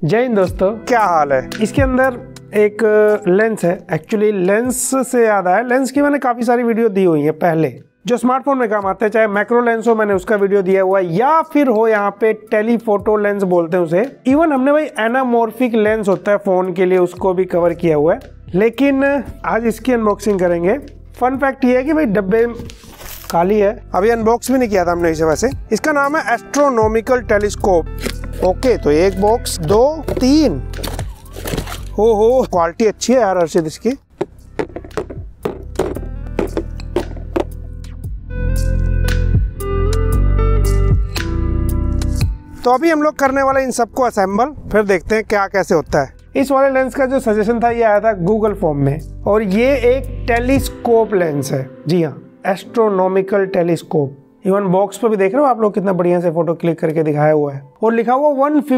जय हिंद दोस्तों, क्या हाल है। इसके अंदर एक लेंस है। एक्चुअली लेंस से याद आया, लेंस की मैंने काफ़ी सारी वीडियो दी हुई है पहले जो स्मार्टफोन में काम आते हैं, चाहे मैक्रो लेंस हो मैंने उसका वीडियो दिया हुआ है, या फिर हो यहाँ पे टेलीफोटो लेंस बोलते हैं उसे। इवन हमने भाई एनामॉर्फिक लेंस होता है फ़ोन के लिए, उसको भी कवर किया हुआ है। लेकिन आज इसकी अनबॉक्सिंग करेंगे। फन फैक्ट ये है कि भाई डब्बे खाली है, अभी अनबॉक्स भी नहीं किया था हमने इसे। वैसे इसका नाम है एस्ट्रोनॉमिकल टेलीस्कोप। ओके, तो एक बॉक्स, 2, 3। हो क्वालिटी अच्छी है यार अर्षित इसकी। तो अभी हम लोग करने वाले इन सबको असेंबल, फिर देखते हैं क्या कैसे होता है। इस वाले लेंस का जो सजेशन था ये आया था गूगल फॉर्म में, और ये एक टेलीस्कोप लेंस है। जी हाँ, एस्ट्रोनॉमिकल टेलीस्कोप। इवन बॉक्स पे भी देख रहे हो आप लोग कितना बढ़िया से फोटो क्लिक करके दिखाया हुआ है, और लिखा हुआ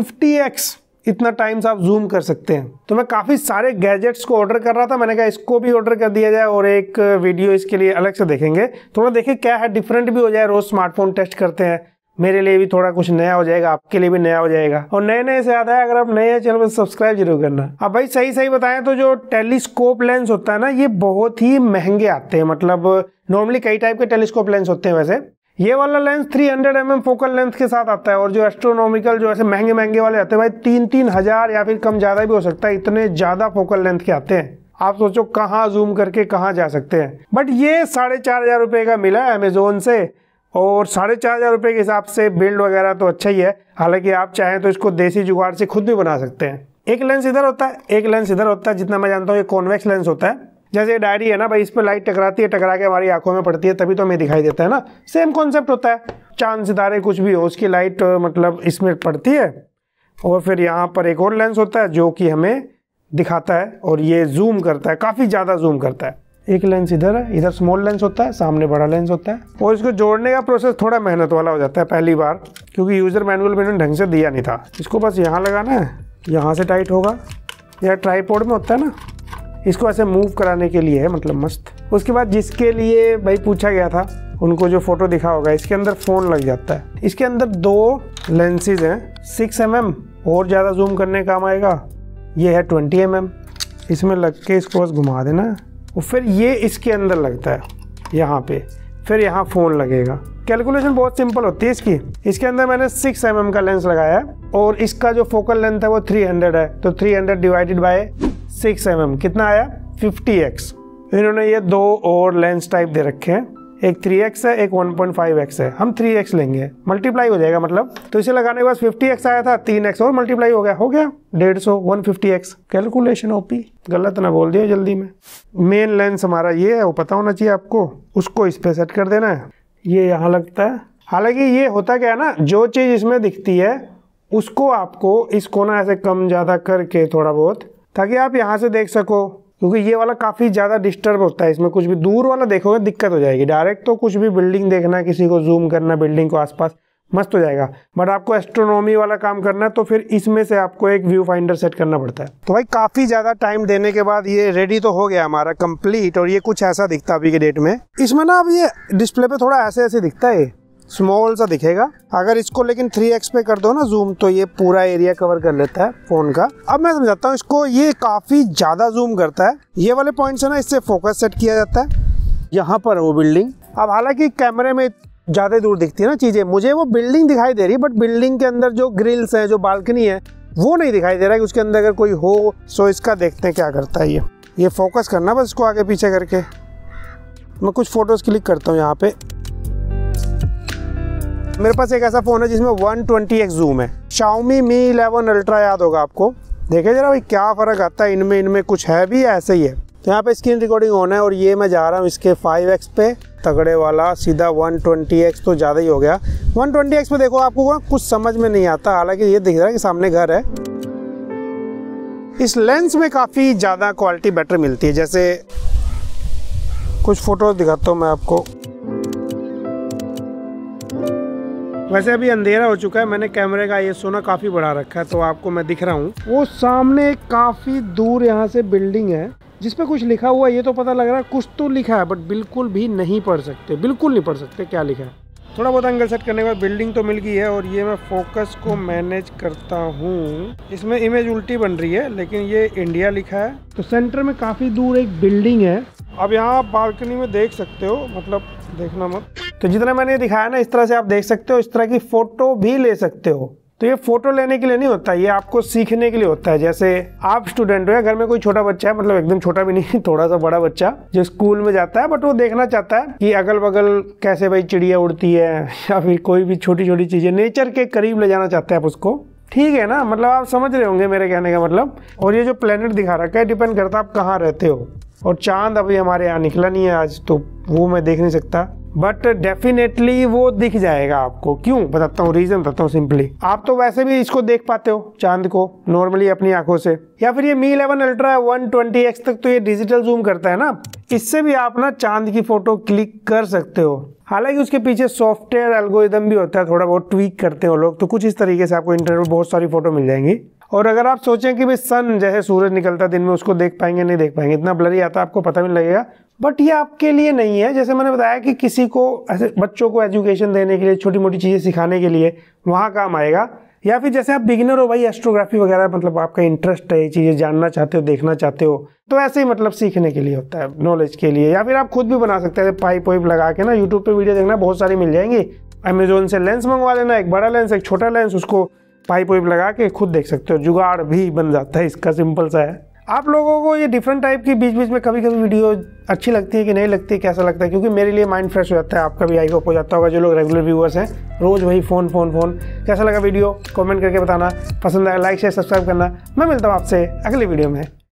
150x इतना टाइम्स आप जूम कर सकते हैं। तो मैं काफ़ी सारे गैजेट्स को ऑर्डर कर रहा था, मैंने कहा इसको भी ऑर्डर कर दिया जाए और एक वीडियो इसके लिए अलग से देखेंगे, थोड़ा देखें क्या है, डिफरेंट भी हो जाए। रोज स्मार्टफोन टेस्ट करते हैं, मेरे लिए भी थोड़ा कुछ नया हो जाएगा, आपके लिए भी नया हो जाएगा। और नए से याद है, अगर आप नए हैं चैनल पर सब्सक्राइब जरूर करना। अब भाई सही बताएं तो जो टेलीस्कोप लेंस होता है ना, ये बहुत ही महंगे आते हैं। मतलब नॉर्मली कई टाइप के टेलीस्कोप लेंस होते हैं, वैसे ये वाला लेंस 300 mm फोकल लेंथ के साथ आता है। और जो एस्ट्रोनॉमिकल जो ऐसे महंगे वाले आते हैं भाई 3-3 हजार या फिर कम ज्यादा भी हो सकता है, इतने ज्यादा फोकल लेंथ के आते हैं। आप सोचो कहाँ जूम करके कहाँ जा सकते हैं। बट ये 4,500 रुपये का मिला है अमेजोन से, और 4,500 रुपये के हिसाब से बिल्ड वगैरह तो अच्छा ही है। हालांकि आप चाहें तो इसको देसी जुगाड़ से खुद भी बना सकते हैं। एक लेंस इधर होता है, एक लेंस इधर होता है। जितना मैं जानता हूँ ये कॉन्वेक्स लेंस होता है। जैसे डायरी है ना भाई, इस पर लाइट टकराती है, टकरा के हमारी आंखों में पड़ती है, तभी तो हमें दिखाई देता है ना। सेम कॉन्सेप्ट होता है। चांद सितारे कुछ भी हो, उसकी लाइट मतलब इसमें पड़ती है, और फिर यहाँ पर एक और लेंस होता है जो कि हमें दिखाता है, और ये जूम करता है, काफ़ी ज़्यादा जूम करता है। एक लेंस इधर है, इधर स्मॉल लेंस होता है, सामने बड़ा लेंस होता है। और इसको जोड़ने का प्रोसेस थोड़ा मेहनत वाला हो जाता है पहली बार, क्योंकि यूज़र मैनुअल मैंने ढंग से दिया नहीं था। इसको बस यहाँ लगाना है, यहाँ से टाइट होगा, या ट्राईपॉड में होता है ना, इसको ऐसे मूव कराने के लिए है, मतलब मस्त। उसके बाद जिसके लिए भाई पूछा गया था उनको जो फोटो दिखा होगा, इसके अंदर फ़ोन लग जाता है। इसके अंदर 2 लेंसेज हैं, 6 mm और ज़्यादा जूम करने काम आएगा। ये है 20 mm, इसमें लग के इसको बस घुमा देना, और फिर ये इसके अंदर लगता है यहाँ पे, फिर यहाँ फ़ोन लगेगा। कैलकुलेशन बहुत सिंपल होती है इसकी। इसके अंदर मैंने 6 mm का लेंस लगाया है, और इसका जो फोकल लेंथ है वो 300 है, तो 300 डिवाइडेड बाय 6 mm कितना आया, 50x। इन्होंने ये 2 और लेंस टाइप दे रखे हैं, एक 3x है, एक 1.5x है। हम 3x लेंगे, मल्टीप्लाई हो जाएगा मतलब। तो इसे लगाने के बाद 50x आया था, 3x और मल्टीप्लाई हो गया 150, 150x। कैलकुलेशन ओपी, गलत ना बोल दिया जल्दी में। मेन लेंस हमारा ये है, वो पता होना चाहिए आपको। उसको इस पे सेट कर देना है, ये यहाँ लगता है। हालांकि ये होता क्या है ना, जो चीज़ इसमें दिखती है उसको आपको इसको ना ऐसे कम ज़्यादा करके थोड़ा बहुत, ताकि आप यहाँ से देख सको, क्योंकि ये वाला काफ़ी ज़्यादा डिस्टर्ब होता है। इसमें कुछ भी दूर वाला देखोगे दिक्कत हो जाएगी। डायरेक्ट तो कुछ भी बिल्डिंग देखना है, किसी को जूम करना बिल्डिंग को आसपास, मस्त हो जाएगा। बट आपको एस्ट्रोनॉमी वाला काम करना है तो फिर इसमें से आपको एक व्यू फाइंडर सेट करना पड़ता है। तो भाई काफ़ी ज़्यादा टाइम देने के बाद ये रेडी तो हो गया हमारा कंप्लीट, और ये कुछ ऐसा दिखता अभी के डेट में। इसमें ना अब ये डिस्प्ले पे थोड़ा ऐसे दिखता है, स्मॉल सा दिखेगा। अगर इसको लेकिन 3x पे कर दो ना जूम, तो ये पूरा एरिया कवर कर लेता है फ़ोन का। अब मैं समझाता हूँ इसको, ये काफ़ी ज़्यादा जूम करता है। ये वाले पॉइंट से ना इससे फोकस सेट किया जाता है, यहाँ पर वो बिल्डिंग। अब हालांकि कैमरे में ज़्यादा दूर दिखती है ना चीज़ें, मुझे वो बिल्डिंग दिखाई दे रही है, बट बिल्डिंग के अंदर जो ग्रिल्स हैं, जो बालकनी है, वो नहीं दिखाई दे रहा है कि उसके अंदर अगर कोई हो। सो इसका देखते हैं क्या करता है ये फोकस करना बस इसको आगे पीछे करके। मैं कुछ फ़ोटोज़ क्लिक करता हूँ यहाँ पे। मेरे पास एक ऐसा फ़ोन है जिसमें 120x जूम है, Xiaomi Mi 11 Ultra, याद होगा आपको। देखे जरा भाई क्या फ़र्क आता है इनमें कुछ है भी ऐसे ही है। तो यहाँ पे स्क्रीन रिकॉर्डिंग ऑन है, और ये मैं जा रहा हूँ इसके 5x पे, तगड़े वाला सीधा 120x तो ज़्यादा ही हो गया। 120x पे देखो आपको कुछ समझ में नहीं आता, हालांकि ये दिख रहा है कि सामने घर है। इस लेंस में काफ़ी ज़्यादा क्वालिटी बेटर मिलती है। जैसे कुछ फ़ोटोज़ दिखाता हूँ मैं आपको। वैसे अभी अंधेरा हो चुका है, मैंने कैमरे का ISO ना काफ़ी बढ़ा रखा है, तो आपको मैं दिख रहा हूँ। वो सामने काफ़ी दूर यहाँ से बिल्डिंग है जिस पे कुछ लिखा हुआ है, ये तो पता लग रहा है कुछ तो लिखा है, बट बिल्कुल भी नहीं पढ़ सकते, बिल्कुल नहीं पढ़ सकते क्या लिखा है। थोड़ा बहुत एंगल सेट करने के बाद बिल्डिंग तो मिल गई है और ये मैं फोकस को मैनेज करता हूँ। इसमें इमेज उल्टी बन रही है लेकिन ये इंडिया लिखा है। तो सेंटर में काफ़ी दूर एक बिल्डिंग है। अब यहाँ आप बालकनी में देख सकते हो, मतलब देखना मत। तो जितना मैंने दिखाया ना, इस तरह से आप देख सकते हो, इस तरह की फ़ोटो भी ले सकते हो। तो ये फोटो लेने के लिए नहीं होता, ये आपको सीखने के लिए होता है। जैसे आप स्टूडेंट हो या घर में कोई छोटा बच्चा है, मतलब एकदम छोटा भी नहीं, थोड़ा सा बड़ा बच्चा जो स्कूल में जाता है, बट वो देखना चाहता है कि अगल बगल कैसे भाई चिड़िया उड़ती है या फिर कोई भी छोटी छोटी चीजें नेचर के करीब ले जाना चाहते हैं आप उसको। ठीक है ना, मतलब आप समझ रहे होंगे मेरे कहने का मतलब। और ये जो प्लेनेट दिखा रखा है डिपेंड करता है आप कहाँ रहते हो। और चांद अभी हमारे यहाँ निकला नहीं है आज, तो वो मैं देख नहीं सकता, बट डेफिनेटली वो दिख जाएगा आपको। क्यों बताता हूँ, रीजन बताता हूँ सिंपली। आप तो वैसे भी इसको देख पाते हो चांद को नॉर्मली अपनी आंखों से, या फिर ये Mi 11 अल्ट्रा 120x तक तो ये डिजिटल जूम करता है ना, इससे भी आप ना चांद की फोटो क्लिक कर सकते हो। हालांकि उसके पीछे सॉफ्टवेयर एल्गोरिदम भी होता है, थोड़ा बहुत ट्वीक करते हो लोग, तो कुछ इस तरीके से आपको इंटरनेट में बहुत सारी फोटो मिल जाएंगी। और अगर आप सोचें कि भाई सन जैसे सूरज निकलता है दिन में, उसको देख पाएंगे नहीं देख पाएंगे, इतना ब्लरी आता है आपको पता भी नहीं लगेगा, बट ये आपके लिए नहीं है। जैसे मैंने बताया कि किसी को ऐसे बच्चों को एजुकेशन देने के लिए, छोटी मोटी चीज़ें सिखाने के लिए वहाँ काम आएगा। या फिर जैसे आप बिगिनर हो भाई, एस्ट्रोग्राफी वगैरह, मतलब आपका इंटरेस्ट है, ये चीज़ें जानना चाहते हो, देखना चाहते हो, तो ऐसे ही मतलब सीखने के लिए होता है, नॉलेज के लिए। या फिर आप खुद भी बना सकते हैं पाइप वाइप लगा के ना, यूट्यूब पे वीडियो देखना बहुत सारी मिल जाएंगी। अमेजोन से लेंस मंगवा लेना, एक बड़ा लेंस एक छोटा लेंस, उसको पाइप वाइप लगा के खुद देख सकते हो, जुगाड़ भी बन जाता है इसका, सिंपल सा है। आप लोगों को ये डिफरेंट टाइप की बीच बीच में कभी कभी वीडियो अच्छी लगती है कि नहीं लगती, कैसा लगता है? क्योंकि मेरे लिए माइंड फ्रेश हो जाता है, आपका भी आई होप हो जाता होगा जो लोग रेगुलर व्यूअर्स हैं, रोज़ वही फोन। कैसा लगा वीडियो कमेंट करके बताना, पसंद आया लाइक शेयर सब्सक्राइब करना। मैं मिलता हूँ आपसे अगली वीडियो में।